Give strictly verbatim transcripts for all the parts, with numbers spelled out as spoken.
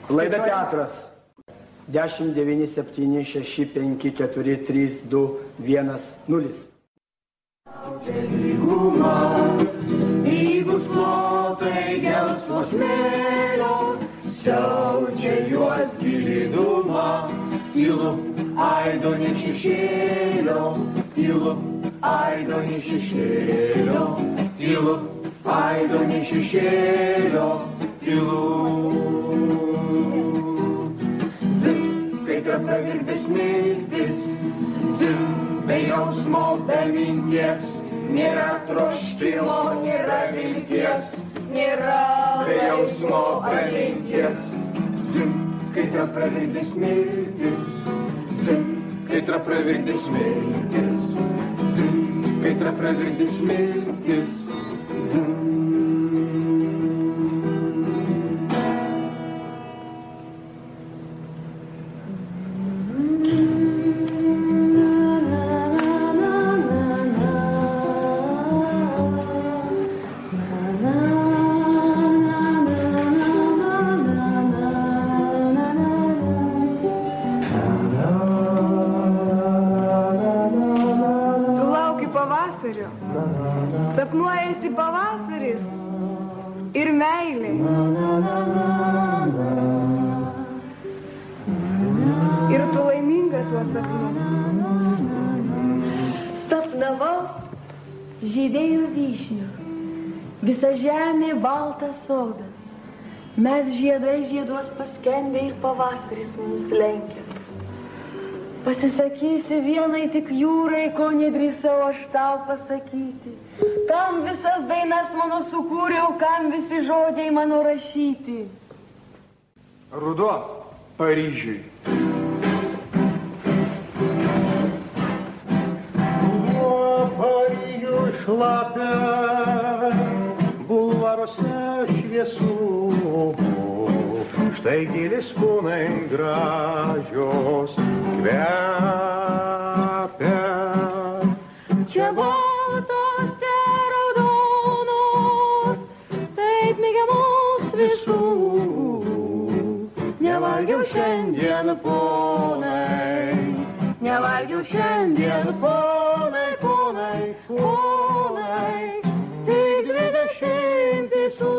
Laida teatras. dešimt devyni septyni šeši penki keturi trys du vienas nulis. Lyguma, lygus plotai gelsvo smėlio, siaučia juos gilyduma, tylu, aido ne šešėlio, tylu, aido ne šešėlio, tylu, aido ne šešėlio, tylu. Dzin, kai pravirkdės mirtis, dzin, be jausmo, be minties, nėra troškimo, nėra vilties, nėra be jausmo, be minties. Dzin, kai pravirkdės mirtis, dzin, kai pravirkdės mirtis, dzin, kai pravirkdės mirtis, dzin. Sapnuojasi pavasaris ir meilė. Ir tu laiminga tuo sapnu. Sapnavau, žydėjo vyšnių, visa žemė baltas sodas. Mes žiedai žieduos paskendę ir pavasaris mums lenkia. Pasisakysiu vienai tik jūrai, ko nedrįsau aš tau pasakyti. Kam visas dainas mano sukūriau, kam visi žodžiai mano rašyti. Ruduo Paryžiui. Ruduo Paryžiui šlapia, bulvaruose šviesų. Štai gėlės ponai gražios kvepia. Čia baltos, čia raudonos, taip mėgiamos visų. Nevalgiau šiandien, ponai, nevalgiau šiandien, ponai, ponai, ponai, tik dvidešimt visų.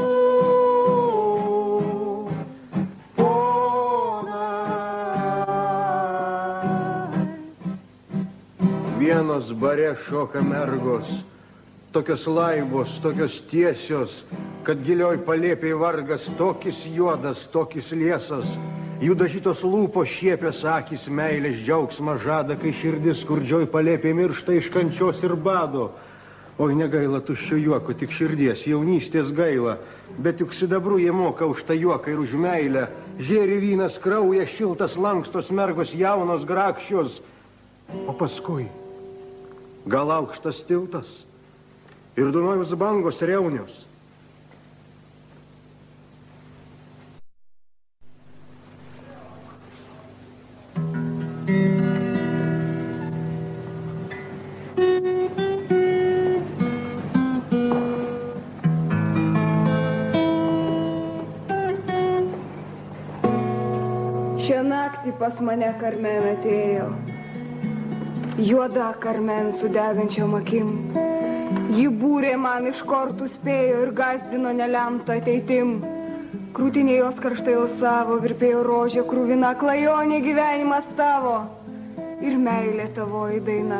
Vienos bare šoka mergos, tokios laibos, tokios tiesios, kad gilioj palėpiai vargas, tokis juodas, tokis liesas. Jų dažytos lūpos šiepės akys, meilės džiaugsmą žada, kai širdis skurdžioj palėpiai miršta iš kančios ir bado. Oi, negaila tuščio juoko, tik širdies, jaunystės gaila, bet juk sidabru jie moka už tą juoką ir už meilę. Žėri vynas, kraujas šiltas, lankstos mergos, jaunos, grakščios. O paskui gal aukštas tiltas ir Dunojaus bangos reunios. Šią naktį pas mane Karmen atėjo. Juoda Karmen su degančiom akim. Ji būrė man iš kortų spėjo ir gazdino nelemtą ateitim. Krūtinė jos karštai alsavo, virpėjo rožė krūvina, klajonė gyvenimas tavo ir meilė tavoji daina.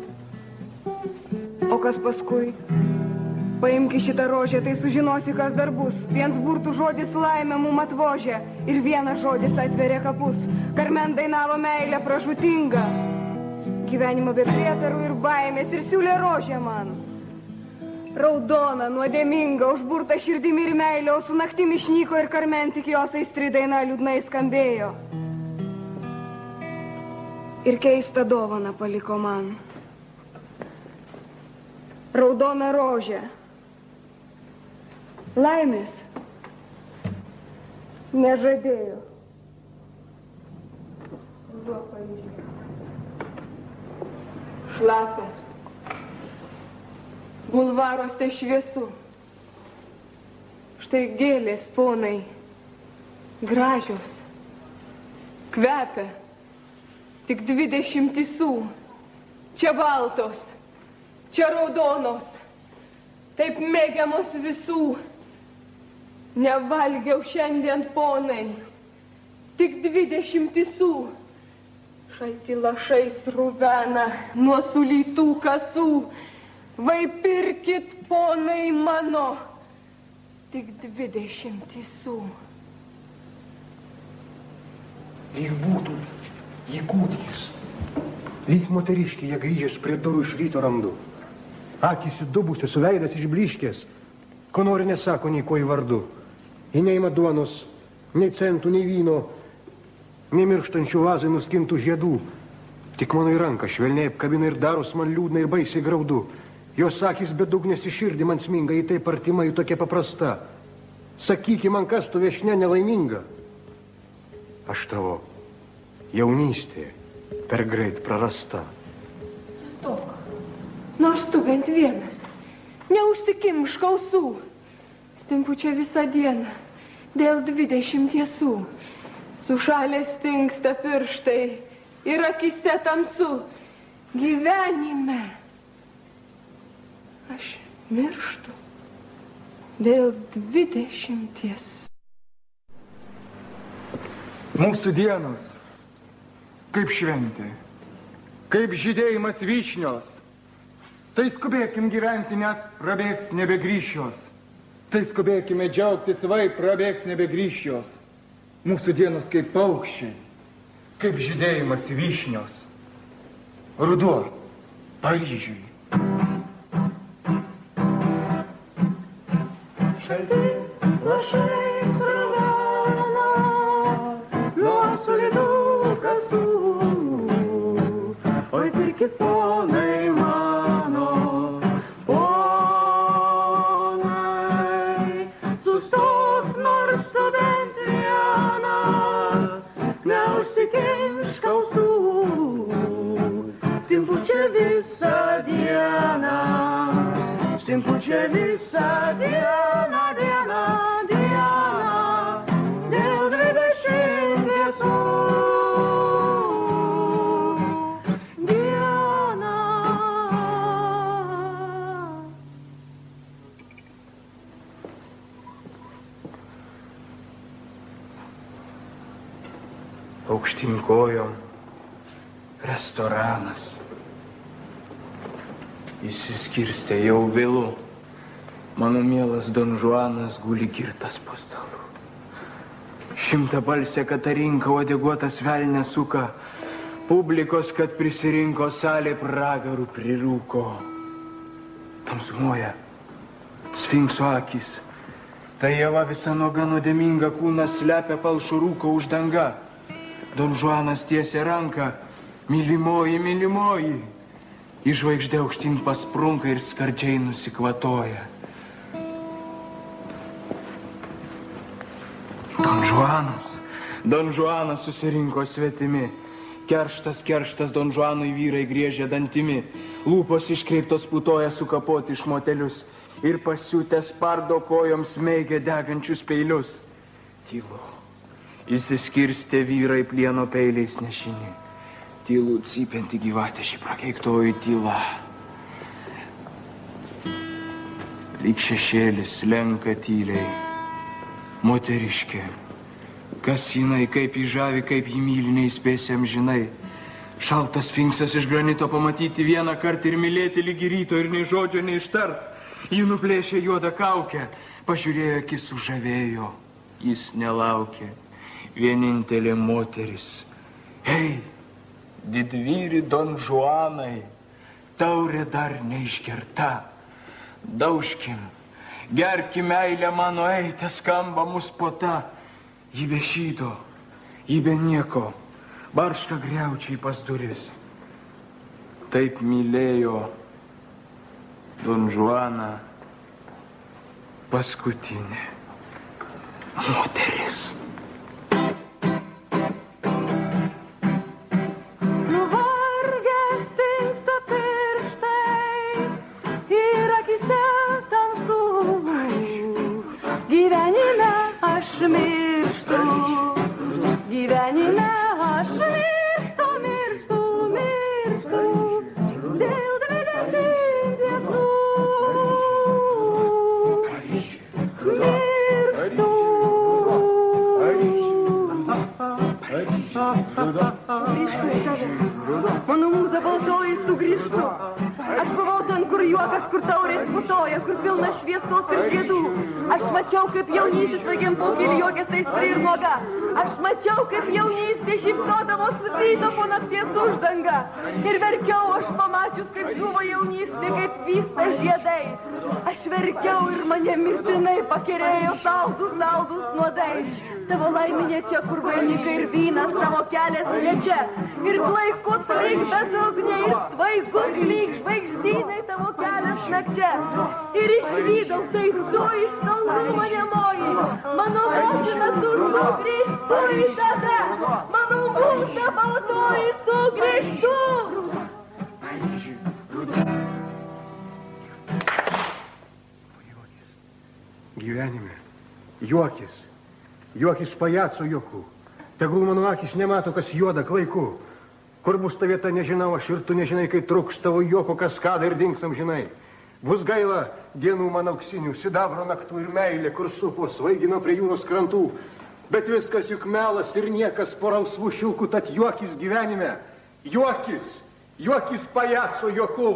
O kas paskui? Paimki šitą rožę, tai sužinosi, kas dar bus. Viens burtų žodis laimė mum atvožė ir vienas žodis atveria kapus. Karmen dainavo meilę pražūtingą. Gyvenimą be prietarų ir baimės ir siūlė rožę man. Raudona, nuodėminga, užburta širdimi ir meilė, o su naktim išnyko ir Karmen tik jos aistri daina liūdnai skambėjo. Ir keistą dovaną paliko man. Raudona rožė. Laimės nežadėjo. Ruduo Paryžiui. Šlapia. Bulvaruose šviesu. Štai gėlės, ponai, Gražios, kvepia, tik dvidešimt tisų, čia baltos, čia raudonos, taip mėgiamos visų. Nevalgiau šiandien, ponai, tik dvidešimt tisų. Šalti lašai sruvena nuo sulytų kasų. Vai pirkit, ponai mano, tik dvidešimt tisų. Lyg būtų, jie kūdikis. Lyg moteriškė, jie grįžęs prie durų iš ryto randu. Akys įdubusios, veidas išbliškės. Ko nori nesako nei ko į vardu. Ji neima duonos, nei centų, nei vyno, nei mirštančių vazai nuskintų žiedų. Tik mano į ranką švelniai apkabina ir daros man liūdna ir baisiai graudu. Jos akys bedugnės į širdį man sminga, ji taip artima, ji tokia paprasta. Sakyki man, kas tu viešne nelaiminga. Aš tavo jaunystė per greit prarasta. Sustok, nors tu bent vienas, neužsikimšk ausų. Stimpu čia visą dieną, dėl dvidešimt tiesų. Sušalę stingsta pirštai ir akise tamsu. Gyvenime aš mirštu dėl dvidešimt tiesų. Mūsų dienos, kaip šventė, kaip žydėjimas vyšnios. Tai skubėkim gyventi, nes prabėgs nebegrįšios. Tai skubėkime džiaugtis, vai prabėgs nebegrįšios. Mūsų dienos kaip paukščiai, kaip žydėjimas vyšnios. Ruduo Paryžiui. Šalti lašai sruvena nuo sulytų kasų. Oi, pirkit, ponai mano, ponai, sustok nors tu bent vienas, neužsikimšk ausų. Stimpu čia visą dieną, stimpu čia visą dieną, dieną, dieną, dėl dvidešimt tiesų. Aukštyn kojom restoranas. Įsiskirstė jau vėlu. Mano mielas Don Žuanas guli girtas po stalu. Šimtabalsė Katarinka uodeguotas velnė suka. Publikos, kad prisirinko, salė pragarų prirūko. Tamsumoja sfinkso akis. Tai Ieva visa nuoga nuodėminga kūną slepia palšų rūko uždanga. Don Žuanas tiesia ranką. Mylimoji, mylimoji. Į žvaigždę aukštyn pasprunka ir skardžiai nusikvatoja. Don Žuanas, Don Žuanas susirinko svetimi. Kerštas, kerštas Don Žuanui vyrai griežė dantimi. Lūpos iškreiptos putoja sukapoti iš motelius. Ir pasiutęs spardo kojom smeigia degančius peilius. Tylu, įsiskirstė vyrai plieno peiliais nešini. Tylu cypianti gyvatė šį prakeiktoji tyla. Lyg šešėlis lenka tyliai. Moteriškė, kas jinai, kaip jį žavi, kaip jį myli, neįspėsi amžinai. Šaltas sfinksas iš granito pamatyti vieną kartą ir mylėti lygi ryto ir nei žodžio neištart. Ji nuplėšė juodą kaukę, pažiūrėjo, akis sužavėjo. Jis nelaukė, vienintelė moteris. Hei, didvyri Don Žuanai, taurė dar neišgerta. Daužkim, gerkim meilę mano, eite, skamba mus puota. Ji be šydo, ji be nieko, barška griaučiai pas duris. Taip mylėjo Don Žuaną paskutinė moteris. Nuvargęs stingsta pirštai ir akise tamsu. Gyvenime aš mirštu gyvenime aš mirštu, mirštu, mirštu, dėl dvidešimt dienų. Mirštu. Grįžtu į tave, mano mūza baltoji sugrįžtu. Aš buvau ten, kur juokas, kur taurės putoja, kur pilna šviesos ir žiedų. Aš mačiau, kaip jaunystė svaigiam paukėlį juokės aistrai ir nuoga. Aš mačiau, kaip jaunystė šypsodavo suvyto po nakties uždanga. Ir verkiau aš pamačius, kaip žuvo jaunystė, kaip vysta žiedai. Aš verkiau ir mane mirtinai pakerėjo saldus, saldus nuodai. Tavo laiminė čia, kur vainikai ir vynas, tavo kelias ne čia. Ir klaikus lyg bedugnė ir svaigus lyg žvaigždynai tavo kelias nakčia. Ir išvydau tai tu iš kalnų manemoji. Mano motina tu sugrįžtu į tave. Mano mūza baltoji sugrįžtu. Gyvenime, juokis. Juokis pajaco juokų. Tegul mano akis nemato, kas juoda klaiku. Kur bus ta vieta, nežinau, aš ir tu nežinai, kai truks tavo juoko kaskada ir dinksam, žinai. Bus gaila dienų man auksinių, sidabro naktų ir meilė, kur supo svaigino prie jūros krantų. Bet viskas juk melas ir niekas po rausvų šilkų, tad juokis gyvenime. Juokis, juokis pajaco juokų.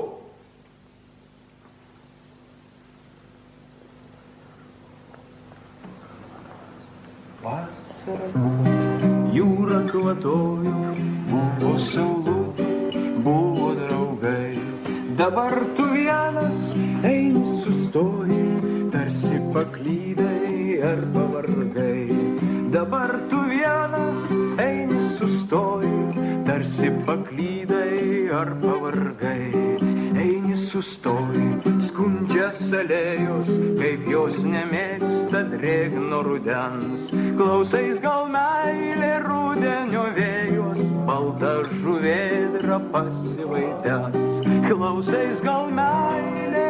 Vasara, jūra kvatojo, buvo saulų, buvo draugai. Dabar tu vienas eini sustoji, tarsi paklydai ar pavargai. Dabar tu vienas eini sustoji, tarsi paklydai ar pavargai. Eini sustoji, skundžias alėjos, kaip jos nemėgsta drėgno rudens. Klausais gal meilė rudenio vėjos, balta žuvėdra pasivaidens. Klausais gal meilė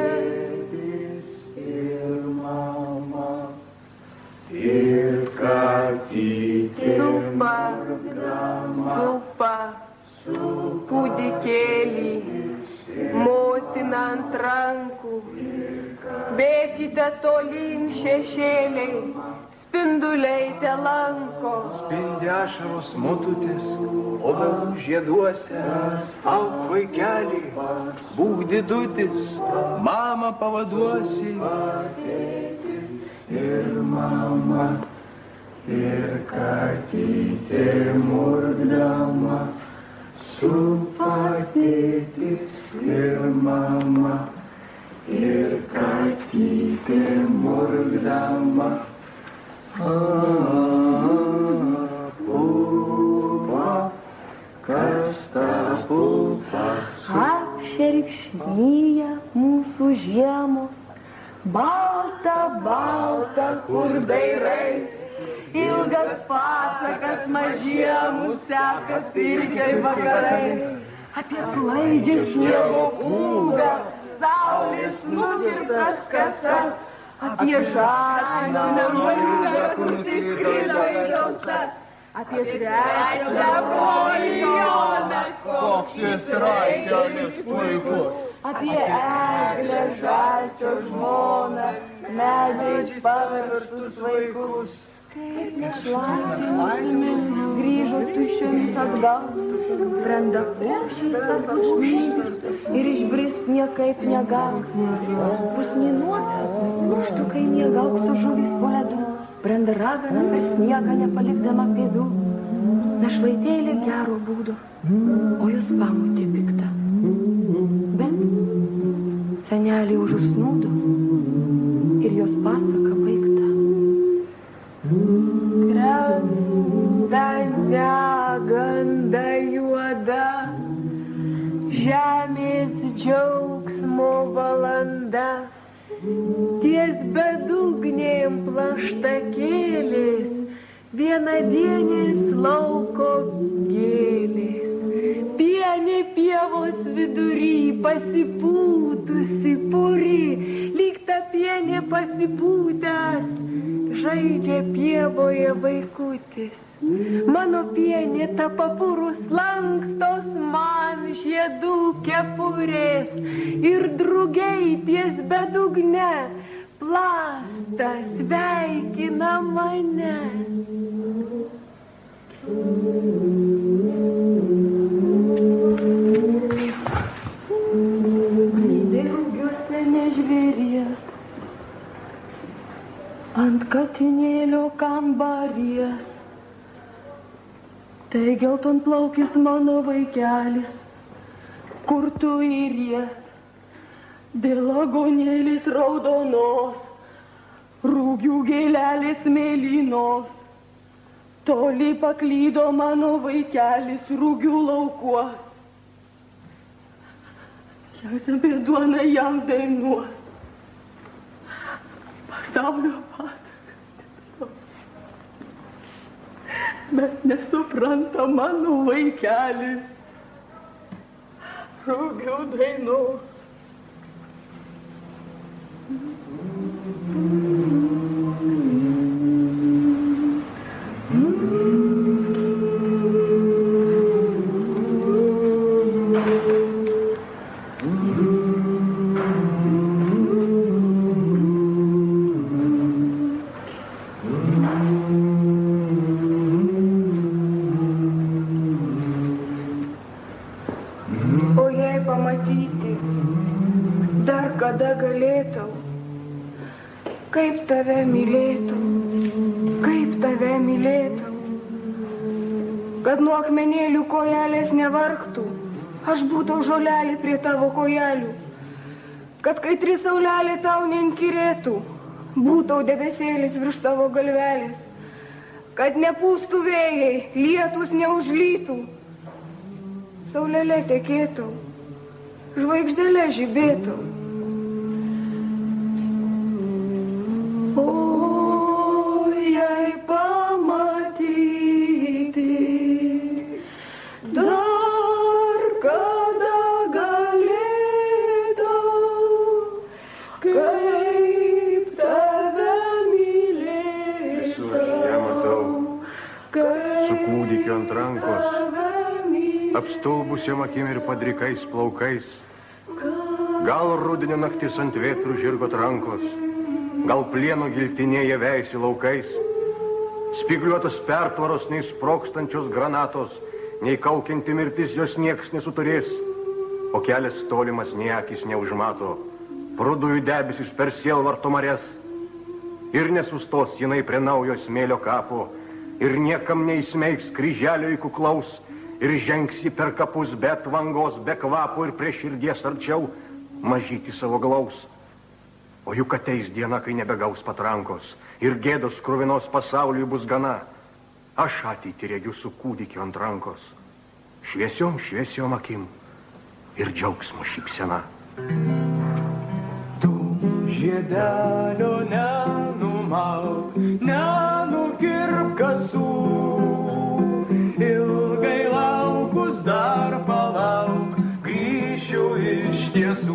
ir mama, ir katytė. Supa, supa, kūdikėlį, motina ant rankų. Bėkite tolyn šešėliai, spinduliai te lanko. Spindi ašaros motutės, obelų žieduose. Auk vaikelį, būk didutis, mamą pavaduosi. Ir mama, ir katytė murkdama, supa tėtis ir mama, ir katytė murkdama. Pupa, kas ta pupa? Apšerkšnyja mūsų žiemos, balta, balta, kur dairais. Ilgas pasakas mažiemų sekas irgiai vakarais. Apie klaidžią sniego pūgą, saulės nukirptas kasas. Apie žąsiną nemulgą, kur nusiskrido į dausas. Apie trečią brolį Joną, koks jis raitelis puikus. Apie eglę žalčio žmoną, medžiais paverstus vaikus. Kaip nešlapiamis grįžo tuščiomis atgal, brenda pošiais atpušnys ir išbrist niekaip negal. Pusminuotas, rūštukai miegauk su žuvis po ledu, brenda ragana per sniegą nepalikdama pėdų. Našlaitėlė gero būdo, o jos pamutė pikta. Bet senelį užusnūdo ir jos pasaka baigta. Krenta neganda juoda, žemės džiaugsmo valanda, ties bedugnėm plaštakėlės, vienadienės lauko gėlės. Pienė pievos vidury pasipūtusi puri, lyg ta pienė pasipūtęs, žaidžia pievoje vaikutis. Mano pienė ta papurus lankstos man žiedų kepurės ir drugiai ties bedugne plasta sveikina mane. Knydai rugiuose nežvėries, ant katinėlio kambaries. Tai geltonplaukis mano vaikelis, kur tu įries, dėl agonėlis raudonos, rūgių gėlelės mėlynos. Toli paklydo mano vaikelis rūgių laukuos. Jis apie duoną jam dainuos. Pasaulio pasakas. Bet nesupranta mano vaikelis rūgių dainos. Kaip tave mylėtų, kaip tave mylėtų, kad nuo akmenėlių kojelės nevargtų, aš būtau žolelė prie tavo kojelių, kad kaitri saulelė tau neinkirėtų, būtau debesėlis virš tavo galvelės, kad nepūstų vėjai, lietus neužlytų, saulelė tekėtų, žvaigždėlė žibėtų. Apstulbusiam akim ir padrikais plaukais, gal rudenio naktis ant vėtrų žirgot rankos, gal plieno giltinėje veisi laukais, spigliuotos pertvaros nei sprokstančios granatos, nei kaukianti mirtis jos nieks nesuturės, o kelias tolimas nei akis neužmato, prudųjų debesis per sielvarto marias, ir nesustos jinai prie naujo smėlio kapo, ir niekam neįsmeigs kryželio į kuklaus, ir žengsi per kapus be atvangos, be kvapo ir prie širdies arčiau mažyti savo glaus. O juk ateis diena, kai nebegaus patrankos ir gėdos kruvinos pasauliui bus gana. Aš ateitį regiu su kūdikiu ant rankos, šviesiom, šviesiom akim ir džiaugsmo šypsena. Tu žiedelio nenumauk, nenukirp kasų, ilgai laukus dar palauk, grįšiu iš tiesų.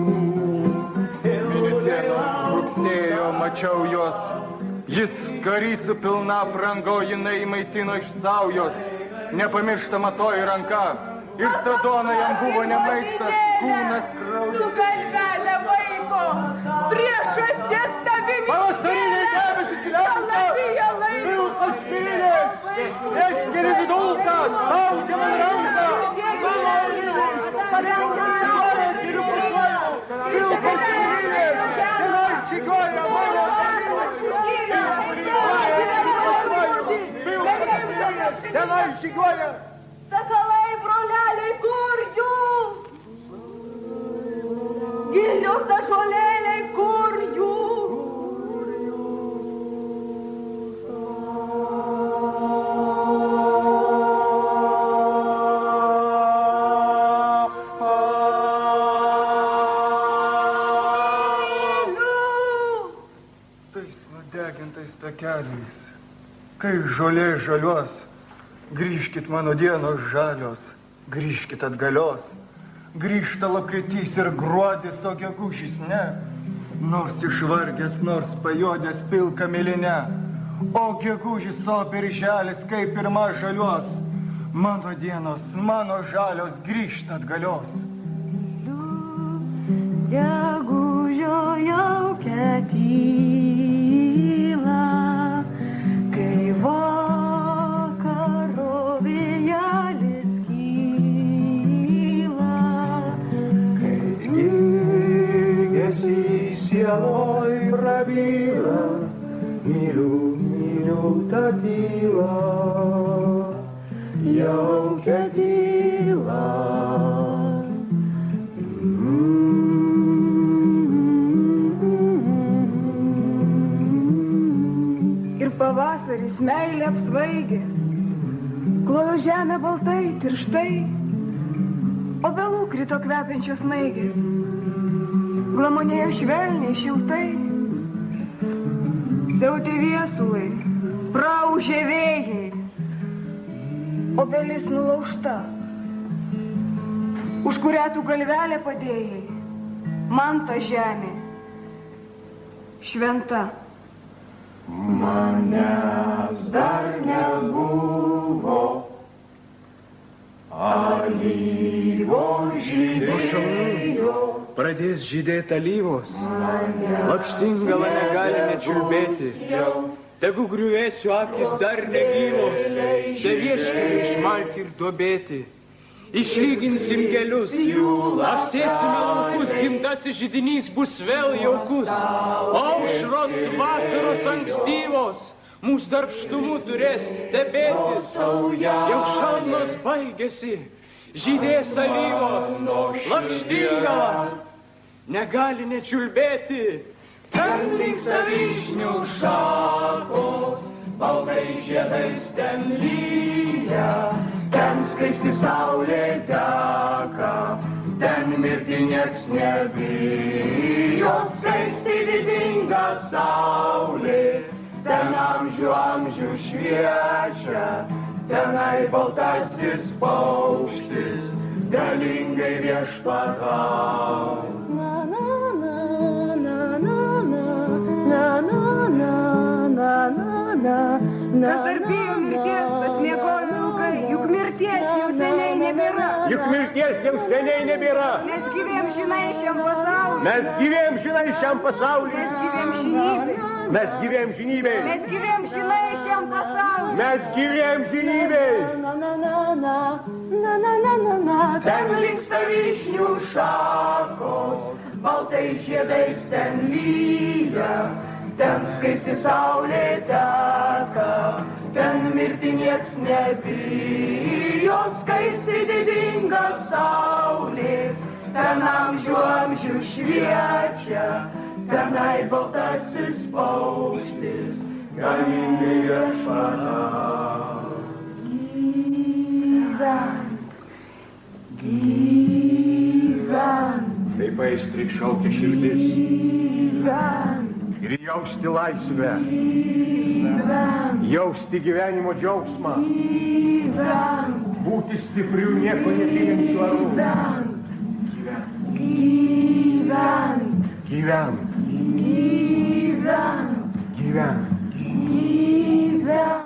Mėnesėlio rugsėjo mačiau jos, jis karys su pilna aprango, jinai maitino iš saujos, nepamirštama toji ranka, ir ta duona jam buvo nemaistas, kūnas kraujas. Tu galvelė vaiko, priešas ties tavimi. Pavasariniai debesis lenta, pilkas vėlės, neškeli vidulką, spaudžia man ranką. Pilkas vėlės, tenai žygoja mano. Tenai žygoja. Sakalai, broleliai, kur jūs? Gilios ąžuolėliai, kur jūs? Tais nudegintais takeliais, kai žolė žalios, grįžkit mano dienos žalios, grįžkit atgalios, grįžta lapkritys ir gruodis, o gegužis ne. Nors išvargęs, nors pajodęs pilka milinė, o gegužis, o birželis, kaip pirma žalios, mano dienos, mano žalios grįžta atgalios. Gegužio jaukia tyla, kai vakaro vėjelis kyla, kai ilgesys sieloj prabyla, myliu, myliu tą tylą, jaukia tyla. Ir pavasaris meilė apsvaigęs, klojo žemė baltai tirštai, obelų krito kvepiančios snaigės, glamonėjo švelniai šiltai, siautė viesulai, praūžė vėjai, obelis nulaužta, už kurią tu galvelę padėjai, man ta žemė šventa. Manęs dar nebuvo, alyvos žydėjo. Pradės žydėti alyvos, lakštingala negali nečiulbėti. Tegu griuvėsiu akis dar negyvos, te vieškeliai išmalti ir duobėti. Išlyginsim kelius, apsėsime laukus, gimtasis židinys bus vėl jaukus. Aušros vasaros ankstyvos, mūsų darbštumu turės stebėtis. Jau šalnos baigėsi, žydės alyvos, lakštingala negali nečiulbėti. Ten vyksta vyšnių šakos, baltais žiedais ten lyja, ten skaisti saulė teka, ten mirti nieks nebijo, skaisti didinga saulė, ten amžių amžių šviečia, tenai baltasis paukštis galingai viešpatauja. Kas dar bijo mirties, tas miegojo ilgai, juk mirties jau seniai nebėra. Juk mirties jau seniai nebėra. Mes gyvėm žinai šiam pasauliu. Mes gyvėm žinai šiam pasauliu. Mes gyvėm žinybė. Mes gyvėm žinybė. Mes gyvėm žinai šiam pasauliu. Mes gyvėm žinybė. Ten linksta vyšnių šakos, baltais žiedais ten lyja, ten skaisti saulė teka, ten mirti nieks nebijo, skaisti didinga saulė, ten amžių amžių šviečia, tenai baltasis paukštis galingai viešpatauja. Gyvent, gyvent, taip aistrik šaukia širdis. gyvent, Ir jausti laisvę, gyvent, jausti gyvenimo džiaugsmą, gyvent, būti stiprių nieko nežinančių arų. gyvent, Gyvent, gyvent, gyvent. gyvent.